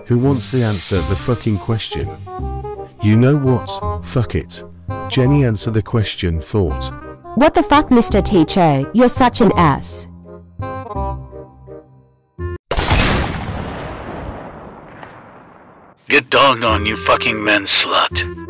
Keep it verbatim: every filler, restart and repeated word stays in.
Who wants the answer the fucking question? You know what? Fuck it. Jenny, answer the question. Thought. What the fuck, Mister Teacher? You're such an ass. Get dogged on, you fucking men slut.